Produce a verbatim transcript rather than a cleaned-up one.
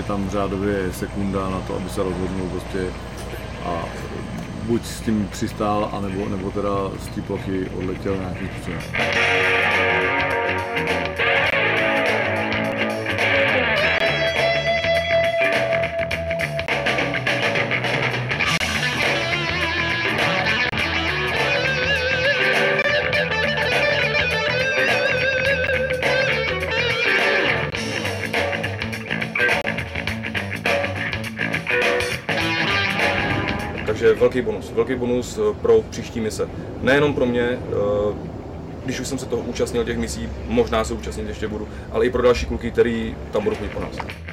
tam řádově sekunda na to, aby se rozhodnul prostě a buď s tím přistál, anebo, nebo teda z té plochy odletěl nějakým způsobem. Takže velký bonus, velký bonus pro příští mise. Nejenom pro mě, když už jsem se toho účastnil těch misí, možná se účastnit ještě budu, ale i pro další kluky, který tam budou chodit po nás.